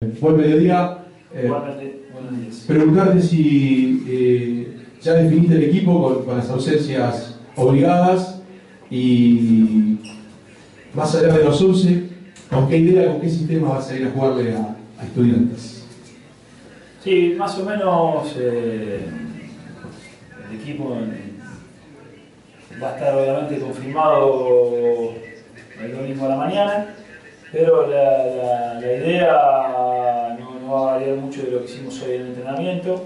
Buen mediodía. Buenos días. Preguntarte si ya definiste el equipo con las ausencias obligadas y más allá de los 11, ¿con qué idea, con qué sistema vas a ir a jugarle a Estudiantes? Sí, más o menos el equipo va a estar obviamente confirmado el domingo a la mañana, pero la idea no va a variar mucho de lo que hicimos hoy en el entrenamiento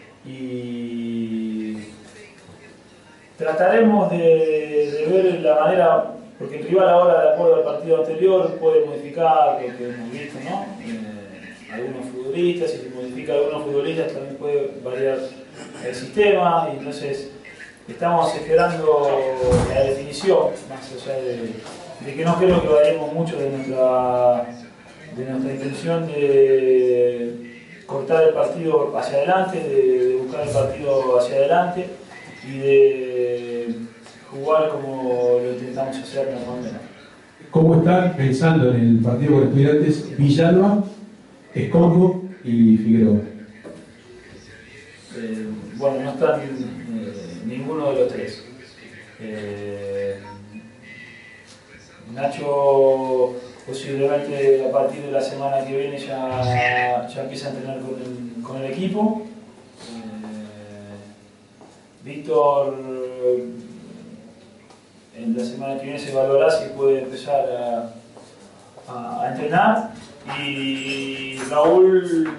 y trataremos de ver la manera, porque el rival ahora, de acuerdo al partido anterior, puede modificar lo que hemos visto, ¿no? Algunos futbolistas, si se modifica algunos futbolistas también puede variar el sistema, y entonces estamos esperando la definición, más allá de que no creo que variemos mucho de nuestra intención de cortar el partido hacia adelante, de buscar el partido hacia adelante y de jugar como lo intentamos hacer normalmente. ¿Cómo están pensando en el partido con Estudiantes Villalba, Esconco y Figueroa? Bueno, no están ninguno de los tres. Nacho posiblemente a partir de la semana que viene ya empieza a entrenar con el equipo. Víctor en la semana que viene se evaluará si puede empezar a entrenar, y Raúl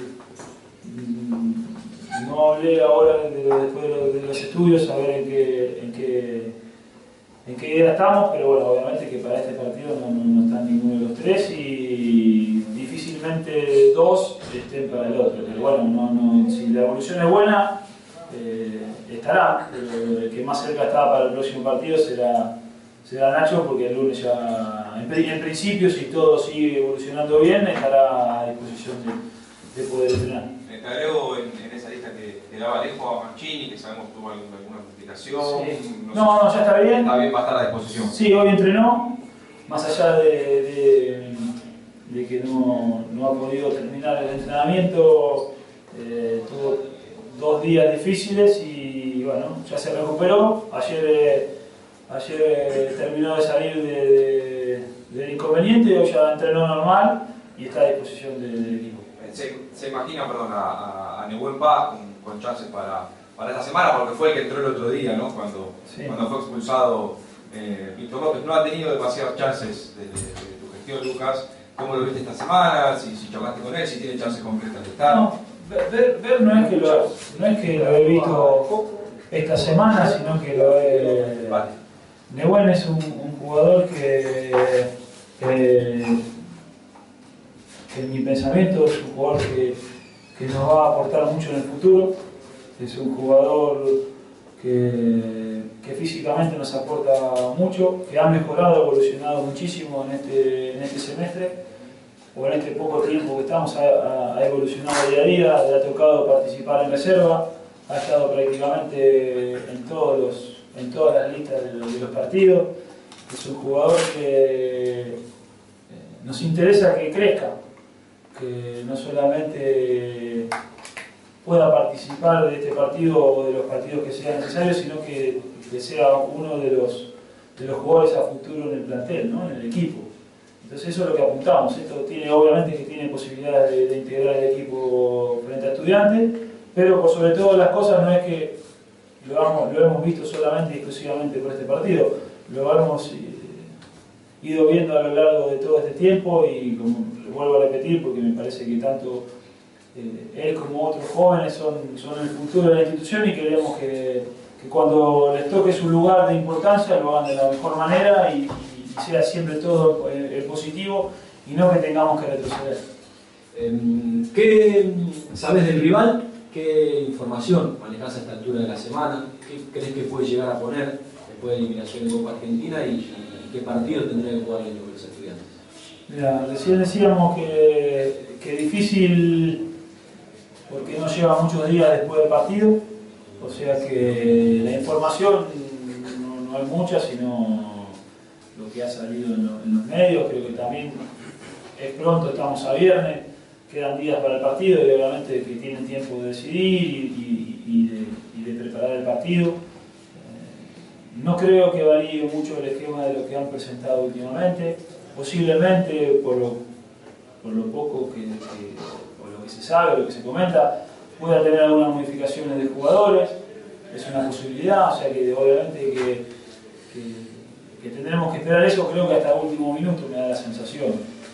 no hablé ahora después de los estudios a ver en qué idea estamos, pero bueno, obviamente que para este partido no están ninguno de los tres y difícilmente dos estén para el otro, pero bueno, si la evolución es buena estará, pero el que más cerca está para el próximo partido será Nacho, porque el lunes ya, en principio, si todo sigue evolucionando bien, estará a disposición de poder entrenar. Te agrego en esa lista que te daba Alejo a Mancini, que sabemos que tuvo alguna complicación. Sí. No, ya está bien. Está bien, va a estar a disposición. Sí, hoy entrenó, más allá de que no ha podido terminar el entrenamiento, tuvo 2 días difíciles y bueno, ya se recuperó. Ayer terminó de salir del inconveniente, hoy ya entrenó normal y está a disposición del equipo. Se imagina, perdón, a Nehuen Paz con chances para esta semana, porque fue el que entró el otro día, ¿no? Cuando fue expulsado Víctor López. No ha tenido demasiadas chances de tu gestión, Lucas. ¿Cómo lo viste esta semana? Si chocaste con él, si tiene chances concretas de estar. No, ver no es que lo he visto esta semana, sino que lo he... Vale. Nehuen es un jugador que en mi pensamiento es un jugador que nos va a aportar mucho en el futuro. Es un jugador que físicamente nos aporta mucho, que ha mejorado, evolucionado muchísimo en este semestre, o en este poco tiempo que estamos, ha evolucionado día a día, le ha tocado participar en reserva, ha estado prácticamente en todas las listas de los partidos. Es un jugador que nos interesa que crezca, que no solamente pueda participar de este partido o de los partidos que sean necesarios, sino que sea uno de los jugadores a futuro en el plantel, ¿no? En el equipo. Entonces eso es lo que apuntamos. Esto obviamente que tiene posibilidades de integrar el equipo frente a Estudiantes, pero por sobre todas las cosas no es que lo hemos visto solamente y exclusivamente por este partido, lo hemos ido viendo a lo largo de todo este tiempo y, como lo vuelvo a repetir, porque me parece que tanto él como otros jóvenes son el futuro de la institución, y queremos que cuando les toque su lugar de importancia lo hagan de la mejor manera y sea siempre todo el positivo y no que tengamos que retroceder. ¿Qué sabes del rival? ¿Qué información manejas a esta altura de la semana? ¿Qué crees que puede llegar a poner después de la eliminación de Copa Argentina y qué partido tendría que jugar con los Estudiantes? Mira, recién decíamos que difícil porque no lleva muchos días después del partido, o sea que la información no hay mucha, sino lo que ha salido en los medios. Creo que también es pronto, estamos a viernes, quedan días para el partido y obviamente que tienen tiempo de decidir y de preparar el partido. No creo que varíe mucho el esquema de lo que han presentado últimamente, posiblemente por lo poco por lo que se sabe, lo que se comenta, pueda tener algunas modificaciones de jugadores, es una posibilidad, o sea que obviamente que tendremos que esperar eso, creo que hasta el último minuto me da la sensación.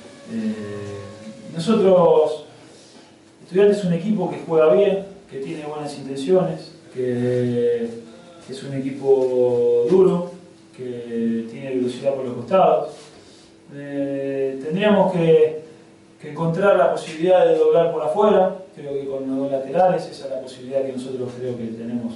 Nosotros, Estudiantes es un equipo que juega bien, que tiene buenas intenciones, que es un equipo duro, que tiene velocidad por los costados. Tendríamos que encontrar la posibilidad de doblar por afuera, creo que con los dos laterales, esa es la posibilidad que nosotros creo que tenemos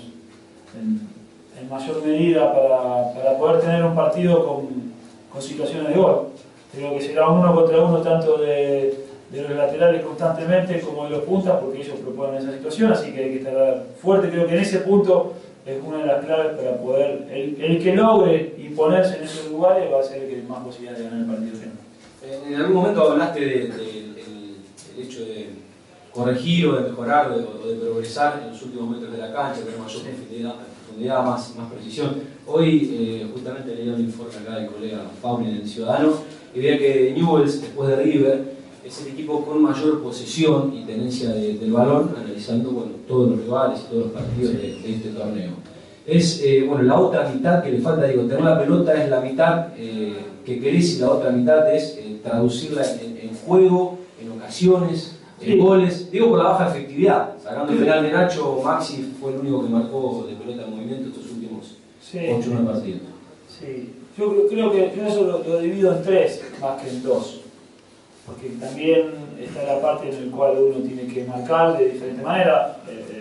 en mayor medida para poder tener un partido con situaciones de gol. Creo que será uno contra uno tanto de los laterales constantemente como de los puntas, porque ellos proponen esa situación, así que hay que estar fuerte. Creo que en ese punto es una de las claves para poder, el que logre imponerse en esos lugares va a ser el que más posibilidades de ganar el partido tenga. En algún momento hablaste del hecho de corregir o de mejorar o de progresar en los últimos metros de la cancha, tener mayor profundidad, más precisión. Hoy justamente leía un informe acá del colega Pauli en El Ciudadano y veía que Newell's, después de River, es el equipo con mayor posesión y tenencia del balón, analizando todos los rivales y todos los partidos de este torneo. Es la otra mitad que le falta, tener la pelota es la mitad que querés y la otra mitad es traducirla en juego, en ocasiones, en goles. Por la baja efectividad. Sacando el penal de Nacho, Maxi fue el único que marcó de pelota en movimiento estos últimos 8 o 9 partidos. Sí, yo creo que yo eso lo divido en 3 más que en 2. Porque también está la parte en la cual uno tiene que marcar de diferente manera,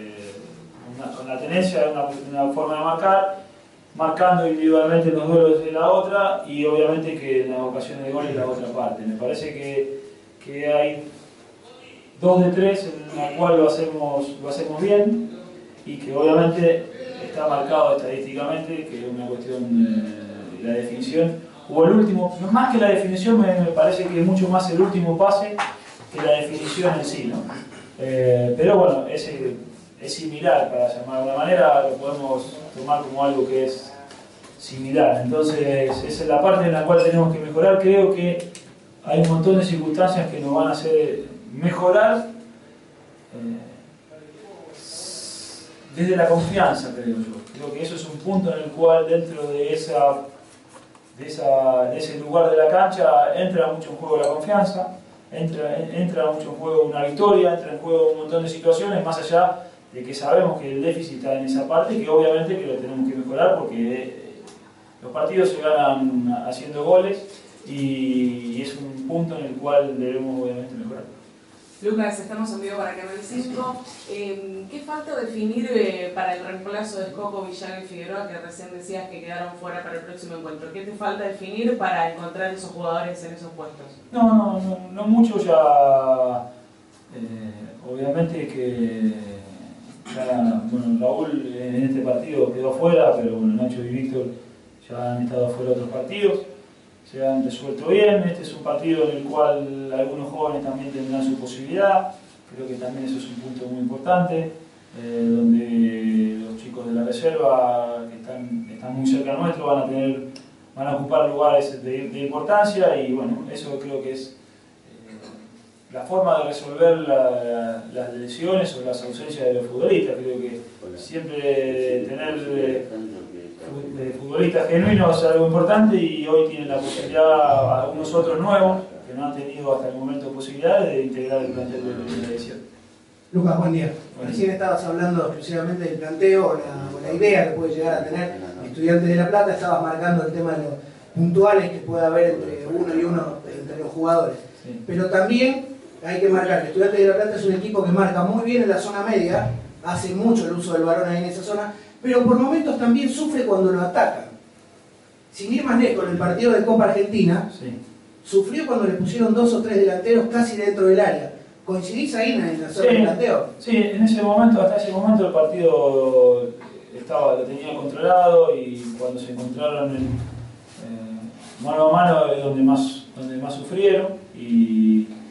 con la tenencia de una forma de marcar, marcando individualmente los duelos de la otra y obviamente que en las ocasiones de gol es la otra parte. Me parece que hay 2 de 3 en la cual lo hacemos bien y que obviamente está marcado estadísticamente, que es una cuestión de la definición. O el último, más que la definición, me parece que es mucho más el último pase que la definición en sí, ¿no? Pero bueno, es similar, para llamar de una manera, lo podemos tomar como algo que es similar. Entonces, esa es la parte en la cual tenemos que mejorar. Creo que hay un montón de circunstancias que nos van a hacer mejorar desde la confianza, creo yo. Creo que eso es un punto en el cual dentro de ese lugar de la cancha entra mucho en juego la confianza, entra mucho en juego una victoria, entra en juego un montón de situaciones, más allá de que sabemos que el déficit está en esa parte y que obviamente que lo tenemos que mejorar porque los partidos se ganan haciendo goles y es un punto en el cual debemos obviamente mejorar. Lucas, estamos en vivo para Canal 5. ¿Qué falta definir para el reemplazo de Coco, Villagra y Figueroa, que recién decías que quedaron fuera para el próximo encuentro? ¿Qué te falta definir para encontrar esos jugadores en esos puestos? No mucho ya. Obviamente que Raúl en este partido quedó fuera, pero Nacho y Víctor ya han estado fuera de otros partidos. Se han resuelto bien. Este es un partido en el cual algunos jóvenes también tendrán su posibilidad. Creo que también eso es un punto muy importante, donde los chicos de la reserva que están muy cerca nuestro van a ocupar lugares de importancia y bueno, eso creo que es la forma de resolver las lesiones o las ausencias de los futbolistas. Creo que siempre tener futbolistas genuinos es algo importante y hoy tienen la posibilidad, algunos otros nuevos, que no han tenido hasta el momento posibilidades de integrar el plantel de la primera edición. Lucas, buen día. Recién estabas hablando exclusivamente del planteo o la idea que puede llegar a tener Estudiantes de La Plata, estabas marcando el tema de los puntuales que puede haber entre uno y uno entre los jugadores. Sí. Pero también hay que marcar que Estudiantes de La Plata es un equipo que marca muy bien en la zona media, hace mucho el uso del balón ahí en esa zona, pero por momentos también sufre cuando lo atacan. Sin ir más lejos, en el partido de Copa Argentina, sí, sufrió cuando le pusieron 2 o 3 delanteros casi dentro del área. ¿Coincidís ahí en la zona de planteo? Sí, en ese momento, hasta ese momento el partido lo tenía controlado y cuando se encontraron mano a mano es donde más sufrieron y donde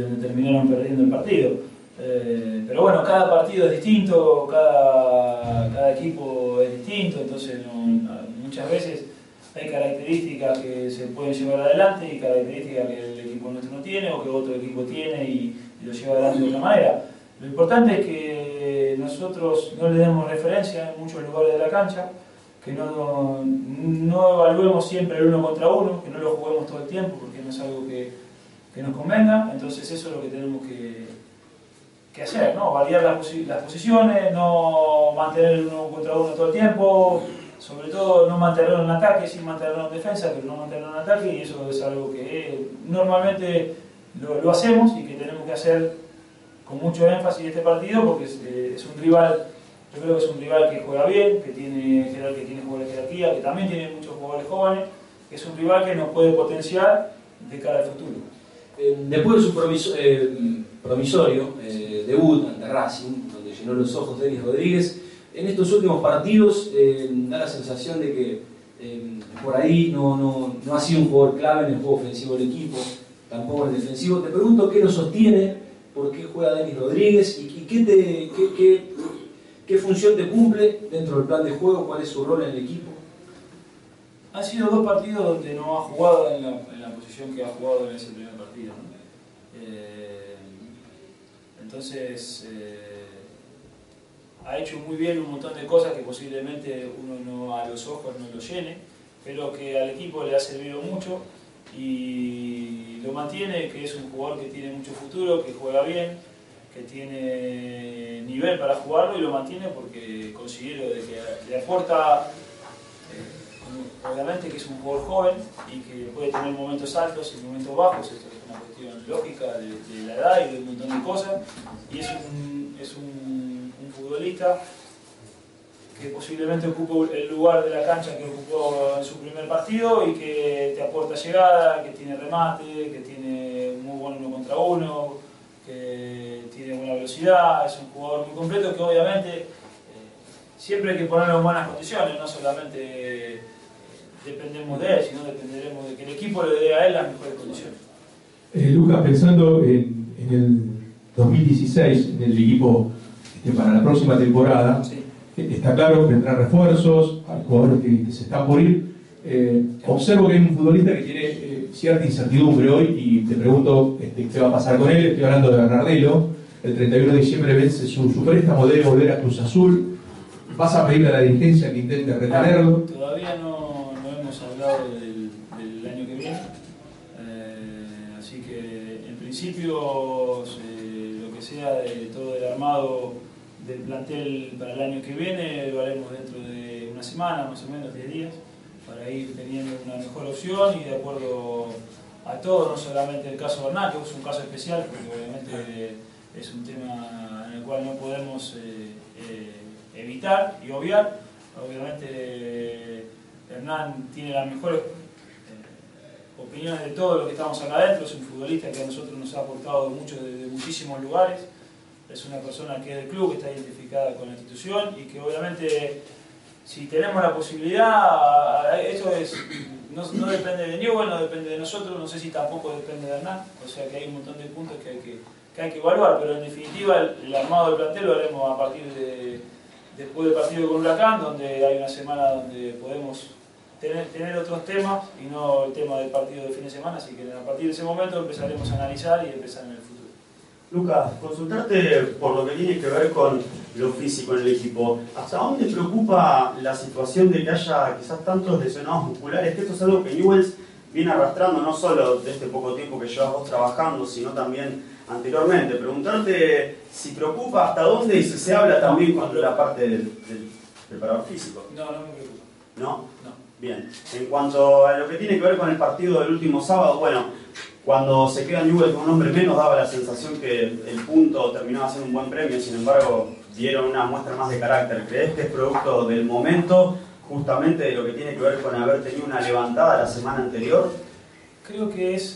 donde terminaron perdiendo el partido. Pero bueno, cada partido es distinto, cada equipo es distinto, entonces muchas veces hay características que se pueden llevar adelante y características que el equipo nuestro no tiene o que otro equipo tiene y lo lleva adelante de otra manera. Lo importante es que nosotros no le demos referencia en muchos lugares de la cancha, que no evaluemos siempre el uno contra uno, que no lo juguemos todo el tiempo porque no es algo que nos convenga. Entonces eso es lo que tenemos que hacer, ¿no? Variar las posiciones, no mantener el uno contra uno todo el tiempo, sobre todo no mantenerlo en ataque, sin mantenerlo en defensa, pero no mantenerlo en ataque, y eso es algo que normalmente lo hacemos y que tenemos que hacer con mucho énfasis este partido porque es un rival. Yo creo que es un rival que juega bien, que tiene jugadores de jerarquía, que también tiene muchos jugadores jóvenes, que es un rival que nos puede potenciar de cara al futuro. Después de su promisorio debut ante Racing, donde llenó los ojos Denis Rodríguez, en estos últimos partidos da la sensación de que por ahí no ha sido un jugador clave en el juego ofensivo del equipo, tampoco en el defensivo. Te pregunto qué lo sostiene, por qué juega Denis Rodríguez y qué función te cumple dentro del plan de juego, cuál es su rol en el equipo. Han sido 2 partidos donde no ha jugado en la posición que ha jugado en ese primer partido, ¿no? Entonces ha hecho muy bien un montón de cosas que posiblemente uno a los ojos no lo llene, pero que al equipo le ha servido mucho y lo mantiene, que es un jugador que tiene mucho futuro, que juega bien, que tiene nivel para jugarlo y lo mantiene porque considero de que le aporta, obviamente que es un jugador joven y que puede tener momentos altos y momentos bajos, esto es una cuestión lógica de la edad y de un montón de cosas, y es un futbolista que posiblemente ocupa el lugar de la cancha que ocupó en su primer partido y que te aporta llegada, que tiene remate, que tiene muy buen uno contra uno, que tiene buena velocidad, es un jugador muy completo que obviamente siempre hay que ponerlo en buenas condiciones, no solamente dependemos de él, sino dependeremos de que el equipo le dé a él las mejores condiciones. Lucas, pensando en el 2016, en el equipo para la próxima temporada, sí. Está claro que vendrán refuerzos, hay jugadores que se están por ir. Observo que hay un futbolista que tiene cierta incertidumbre hoy y te pregunto qué va a pasar con él. Estoy hablando de Bernardelo. El 31 de diciembre vence su préstamo, debe volver a Cruz Azul. ¿Vas a pedirle a la dirigencia que intente retenerlo? Todavía no hemos hablado del año que viene, así que en principio lo que sea de todo el armado del plantel para el año que viene lo haremos dentro de una semana, más o menos 10 días, para ir teniendo una mejor opción y de acuerdo a todo, no solamente el caso de Hernán, que es un caso especial, porque obviamente es un tema en el cual no podemos evitar y obviar. Obviamente Hernán tiene las mejores opiniones de todo lo que estamos acá adentro, es un futbolista que a nosotros nos ha aportado mucho de muchísimos lugares. Es una persona que es del club, que está identificada con la institución y que obviamente si tenemos la posibilidad, esto no depende de Newell, no depende de nosotros, no sé si tampoco depende de Hernán, o sea que hay un montón de puntos que hay que evaluar, pero en definitiva el armado del plantel lo haremos a partir después del partido con Huracán, donde hay una semana donde podemos tener otros temas y no el tema del partido de fin de semana, así que a partir de ese momento empezaremos a analizar y empezar en el futuro. Lucas, consultarte por lo que tiene que ver con lo físico en el equipo. ¿Hasta dónde preocupa la situación de que haya quizás tantos lesionados musculares? Que esto es algo que Newell's viene arrastrando no solo de este poco tiempo que llevas vos trabajando, sino también anteriormente. Preguntarte si preocupa hasta dónde y si se habla también con la parte del preparador físico. No me preocupa. ¿No? No. Bien. En cuanto a lo que tiene que ver con el partido del último sábado, bueno, cuando se queda Newell's con un hombre menos daba la sensación que el punto terminaba siendo un buen premio, sin embargo dieron una muestra más de carácter. ¿Crees que es producto del momento, justamente de lo que tiene que ver con haber tenido una levantada la semana anterior? Creo que es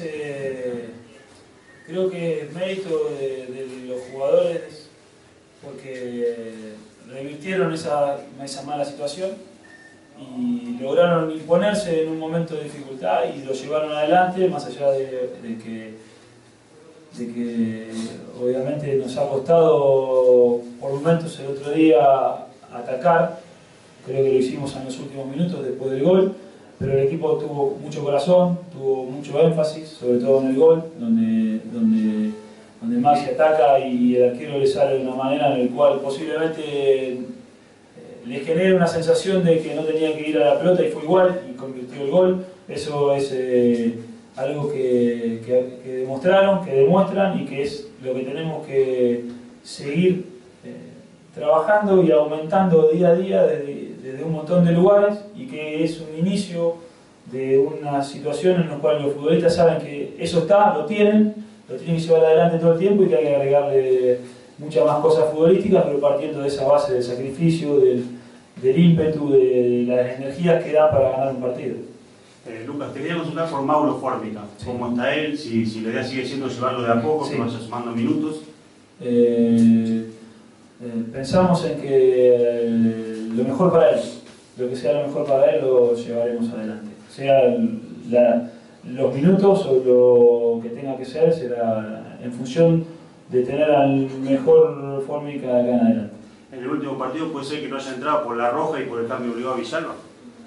mérito de los jugadores porque revirtieron esa mala situación y lograron imponerse en un momento de dificultad y lo llevaron adelante, más allá de que de que obviamente nos ha costado por momentos el otro día atacar. Creo que lo hicimos en los últimos minutos después del gol, pero el equipo tuvo mucho corazón, tuvo mucho énfasis, sobre todo en el gol, donde Maxi ataca y el arquero le sale de una manera en la cual posiblemente le genera una sensación de que no tenía que ir a la pelota y fue igual y convirtió el gol. Eso es algo que demostraron, que demuestran y que es lo que tenemos que seguir trabajando y aumentando día a día desde un montón de lugares, y que es un inicio de una situación en la cual los futbolistas saben que eso está, lo tienen que llevar adelante todo el tiempo y que hay que agregarle muchas más cosas futbolísticas, pero partiendo de esa base del sacrificio, del ímpetu, de las energías que da para ganar un partido. Lucas, te quería consultar por Mauro Formica. Sí. ¿Cómo está él? Si la idea sigue siendo llevarlo de a poco, sí, que vaya sumando minutos. Pensamos en que lo mejor para él, lo que sea lo mejor para él, lo llevaremos adelante. Sea los minutos o lo que tenga que ser, será en función de tener al mejor Formica acá en adelante. ¿En el último partido puede ser que no haya entrado por la roja y por el cambio obligado a Villalba?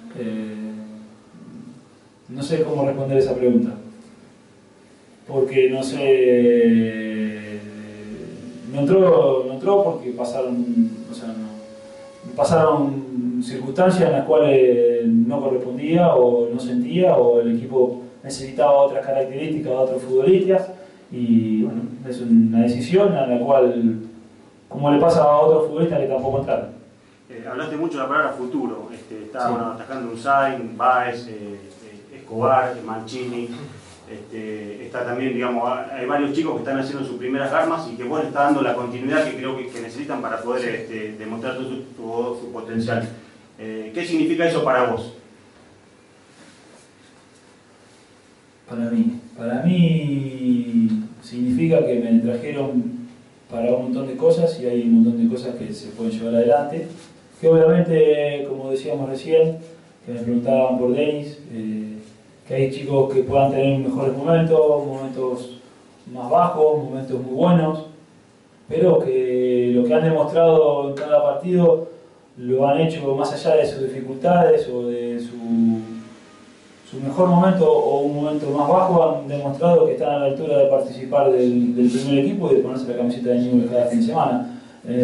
No sé cómo responder esa pregunta, porque no sé, no entró porque pasaron circunstancias en las cuales no correspondía o no sentía, o el equipo necesitaba otras características, otros futbolistas, y bueno, es una decisión a la cual, como le pasa a otros futbolistas que tampoco entraron. Hablaste mucho de la palabra futuro, está sí, bueno, atacando Unzain, Baez, Escobar, Mancini, está también, digamos, hay varios chicos que están haciendo sus primeras armas y que vos le estás dando la continuidad que creo que necesitan para poder demostrar su potencial. ¿Qué significa eso para vos? Para mí significa que me trajeron para un montón de cosas, y hay un montón de cosas que se pueden llevar adelante, que obviamente, como decíamos recién, que me preguntaban por Denis, que hay chicos que puedan tener mejores momentos más bajos, momentos muy buenos, pero que lo que han demostrado en cada partido lo han hecho más allá de sus dificultades o de su mejor momento o un momento más bajo, han demostrado que están a la altura de participar del primer equipo y de ponerse la camiseta de Newell's cada fin de semana.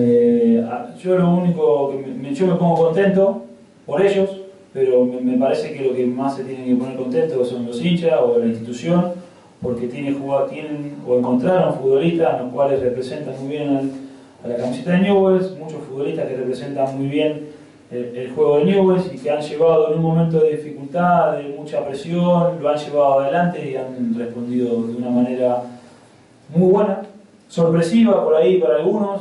Yo lo único que yo me pongo contento por ellos, pero me parece que lo que más se tienen que poner contentos son los hinchas o la institución, porque tienen o encontraron futbolistas los cuales representan muy bien a la camiseta de Newell's, muchos futbolistas que representan muy bien el juego de Newell's y que han llevado en un momento de dificultad, de mucha presión, lo han llevado adelante y han respondido de una manera muy buena, sorpresiva por ahí para algunos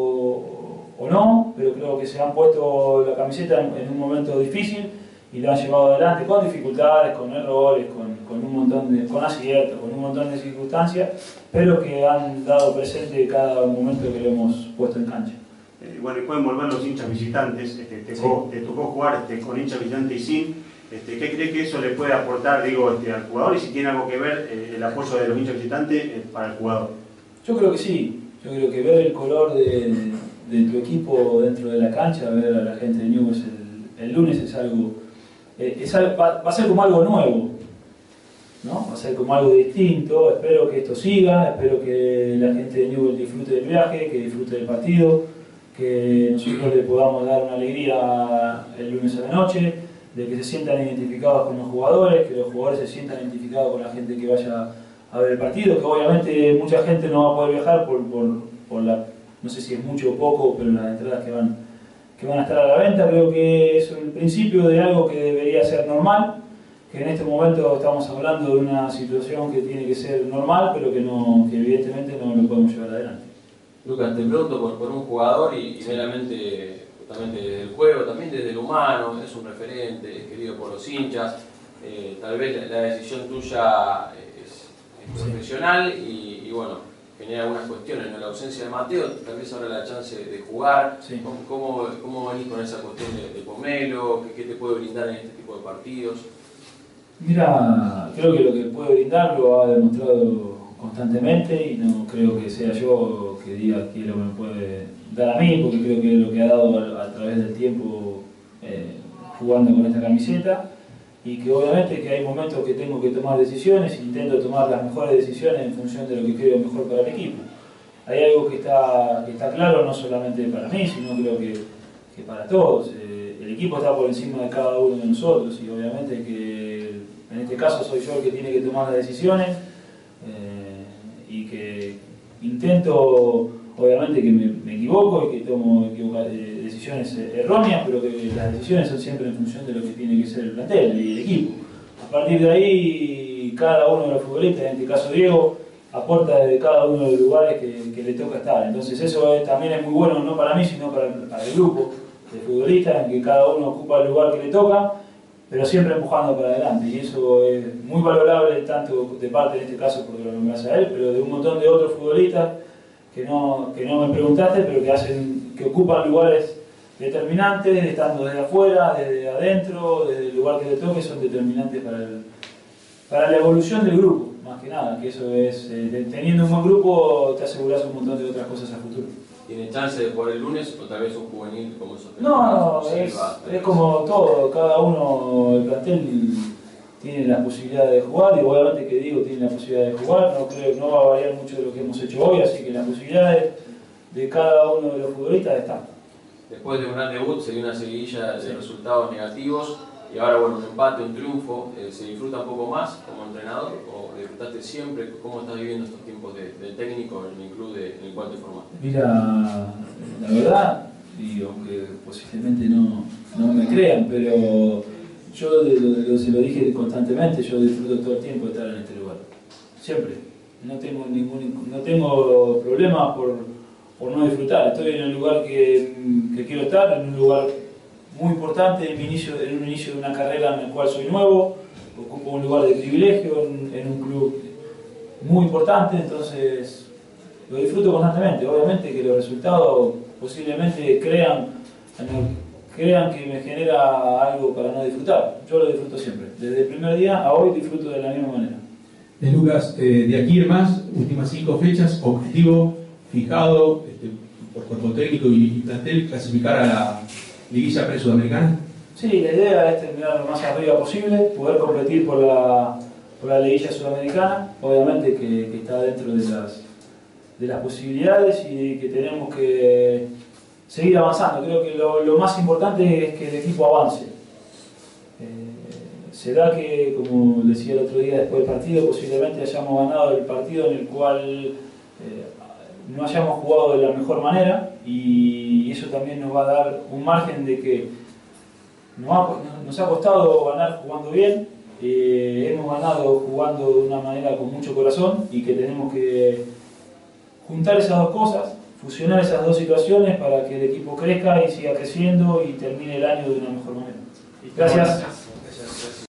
o no, pero creo que se han puesto la camiseta en un momento difícil y lo han llevado adelante con dificultades, con errores, con aciertos, con un montón de circunstancias, pero que han dado presente cada momento que lo hemos puesto en cancha. Bueno, y pueden volver los hinchas visitantes, te tocó jugar con hinchas visitantes y sin. ¿Qué crees que eso le puede aportar al jugador y si tiene algo que ver el apoyo de los hinchas visitantes para el jugador? Yo creo que sí, yo creo que ver el color de tu equipo dentro de la cancha, ver a la gente de Newell's el lunes es algo, va a ser como algo nuevo, ¿no? Va a ser como algo distinto. Espero que esto siga, espero que la gente de Newell's disfrute del viaje, que disfrute del partido, que nosotros le podamos dar una alegría el lunes a la noche, de que se sientan identificados con los jugadores, que los jugadores se sientan identificados con la gente que vaya a ver el partido, que obviamente mucha gente no va a poder viajar por la, no sé si es mucho o poco, pero las entradas que van a estar a la venta. Creo que es el principio de algo que debería ser normal, que en este momento estamos hablando de una situación que tiene que ser normal, pero que evidentemente no lo podemos llevar adelante. Lucas, te pregunto por un jugador y meramente justamente desde el juego, también desde el humano, es un referente, es querido por los hinchas, tal vez la decisión tuya es profesional y bueno, genera algunas cuestiones, ¿no? La ausencia de Mateo, tal vez ahora la chance de jugar, sí. ¿Cómo venís con esa cuestión de Pomelo? ¿Qué te puede brindar en este tipo de partidos? Mira, creo que lo que puede brindar lo ha demostrado constantemente constantemente y no creo que sea yo que diga qué es lo que me puede dar a mí, porque creo que es lo que ha dado a través del tiempo jugando con esta camiseta, y que obviamente que hay momentos que tengo que tomar decisiones e intento tomar las mejores decisiones en función de lo que creo mejor para el equipo. Hay algo que está claro, no solamente para mí, sino creo que para todos. El equipo está por encima de cada uno de nosotros y obviamente que en este caso soy yo el que tiene que tomar las decisiones y que intento, obviamente que me equivoco y que tomo decisiones erróneas, pero que las decisiones son siempre en función de lo que tiene que ser el plantel y el equipo. A partir de ahí, cada uno de los futbolistas, en este caso Diego, aporta desde cada uno de los lugares que le toca estar. Entonces eso también es muy bueno, no para mí, sino para el grupo de futbolistas, en que cada uno ocupa el lugar que le toca, pero siempre empujando para adelante. Y eso es muy valorable, tanto de parte, en este caso, porque lo nombras a él, pero de un montón de otros futbolistas que no me preguntaste, pero que ocupan lugares determinantes, estando desde afuera, desde adentro, desde el lugar que le toque, son determinantes para la evolución del grupo, más que nada, que eso es, teniendo un buen grupo te aseguras un montón de otras cosas a futuro. ¿Tiene chance de jugar el lunes o tal vez un juvenil como esos? No, es como todo, cada uno, el plantel tiene la posibilidad de jugar y obviamente que Diego tiene la posibilidad de jugar, no creo que no va a variar mucho de lo que hemos hecho hoy, así que las posibilidades de cada uno de los futbolistas están. Después de un gran debut se dio una seguidilla de resultados negativos y ahora bueno, un empate, un triunfo, ¿se disfruta un poco más como entrenador o disfrutaste siempre? ¿Cómo estás viviendo estos tiempos de técnico en el club en el cual te formaste? Mira, la verdad, y aunque posiblemente no me crean, pero yo se lo dije constantemente, yo disfruto todo el tiempo de estar en este lugar, siempre. No tengo problemas por no disfrutar, estoy en el lugar que quiero estar, en un lugar muy importante, en un inicio de una carrera en el cual soy nuevo, ocupo un lugar de privilegio en un club muy importante, entonces lo disfruto constantemente. Obviamente que los resultados posiblemente crean que me genera algo para no disfrutar. Yo lo disfruto siempre, desde el primer día a hoy disfruto de la misma manera. Lucas, de aquí en más, últimas 5 fechas, objetivo fijado por cuerpo técnico y plantel, clasificar a la liguilla pre-sudamericana. Sí, la idea es terminar lo más arriba posible, poder competir por la liguilla sudamericana, obviamente que está dentro de las posibilidades y que tenemos que seguir avanzando. Creo que lo más importante es que el equipo avance. Se da que, como decía el otro día después del partido, posiblemente hayamos ganado el partido en el cual no hayamos jugado de la mejor manera y eso también nos va a dar un margen de que nos ha costado ganar jugando bien, hemos ganado jugando de una manera con mucho corazón y que tenemos que juntar esas dos cosas, fusionar esas dos situaciones para que el equipo crezca y siga creciendo y termine el año de una mejor manera. Gracias.